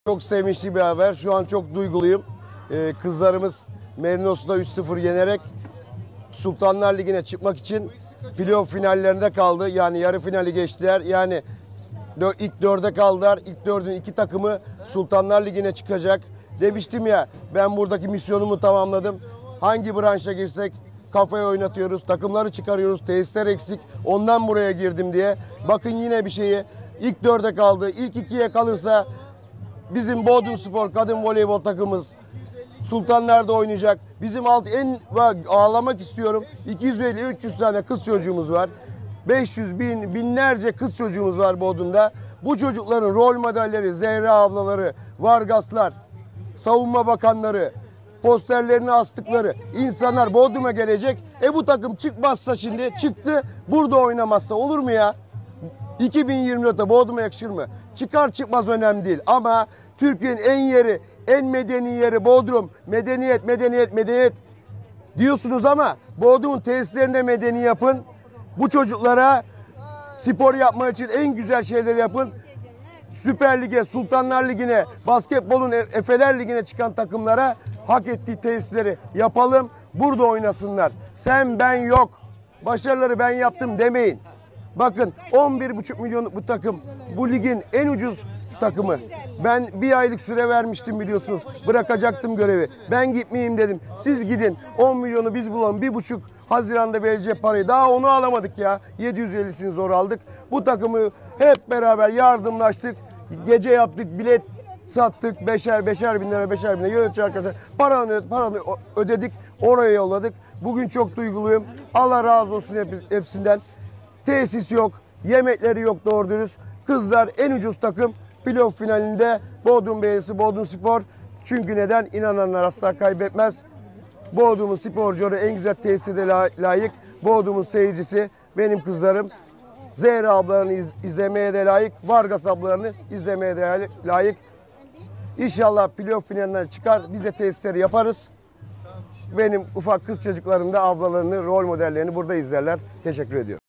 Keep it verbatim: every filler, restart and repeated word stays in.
Çok sevinçli bir haber. Şu an çok duyguluyum. Ee, kızlarımız Merinos'ta üç sıfır yenerek Sultanlar Ligi'ne çıkmak için playoff finallerinde kaldı. Yani yarı finali geçtiler. Yani ilk dörde kaldılar. İlk dördün iki takımı Sultanlar Ligi'ne çıkacak. Demiştim ya, ben buradaki misyonumu tamamladım. Hangi branşa girsek kafaya oynatıyoruz. Takımları çıkarıyoruz. Tesisler eksik. Ondan buraya girdim diye. Bakın yine bir şeyi. İlk dörde kaldı. İlk ikiye kalırsa bizim Bodrumspor kadın voleybol takımımız Sultanlar'da oynayacak. Bizim alt en ağlamak istiyorum. iki yüz elli üç yüz tane kız çocuğumuz var. beş yüz bin binlerce kız çocuğumuz var Bodrum'da. Bu çocukların rol modelleri Zehra ablaları, Vargaslar, savunma bakanları, posterlerini astıkları insanlar Bodrum'a gelecek. E bu takım çıkmazsa, şimdi çıktı, burada oynamazsa olur mu ya? iki bin yirmi dörtte Bodrum'a yakışır mı? Çıkar çıkmaz önemli değil. Ama Türkiye'nin en yeri, en medeni yeri Bodrum. Medeniyet, medeniyet, medeniyet diyorsunuz ama Bodrum'un tesislerinde medeni yapın. Bu çocuklara spor yapmak için en güzel şeyleri yapın. Süper Lig'e, Sultanlar Ligi'ne, basketbolun Efeler Ligi'ne çıkan takımlara hak ettiği tesisleri yapalım. Burada oynasınlar. Sen ben yok. Başarıları ben yaptım demeyin. Bakın on bir buçuk milyonluk bu takım bu ligin en ucuz takımı. Ben bir aylık süre vermiştim biliyorsunuz. Bırakacaktım görevi. Ben gitmeyeyim dedim. Siz gidin. on milyonu biz bulalım. bir buçuk Haziran'da verecek parayı. Daha onu alamadık ya. yedi yüz ellisini zor aldık. Bu takımı hep beraber yardımlaştık. Gece yaptık. Bilet sattık. Beşer beşer bin lira beşer bin lira yönetici arkadaşlar. Paranı, paranı ödedik. Oraya yolladık. Bugün çok duyguluyum. Allah razı olsun hepsinden. Tesis yok, yemekleri yok doğru dürüst. Kızlar en ucuz takım playoff finalinde Bodrum Belediyesi, Bodrumspor. Çünkü neden? İnananlar asla kaybetmez. Bodrum'un sporcuları en güzel tesise de layık. Bodrum'un seyircisi benim kızlarım. Zehra ablalarını iz izlemeye de layık. Vargas ablalarını izlemeye de layık. İnşallah playoff finaline çıkar. Biz de tesisleri yaparız. Benim ufak kız çocuklarım da ablalarını, rol modellerini burada izlerler. Teşekkür ediyorum.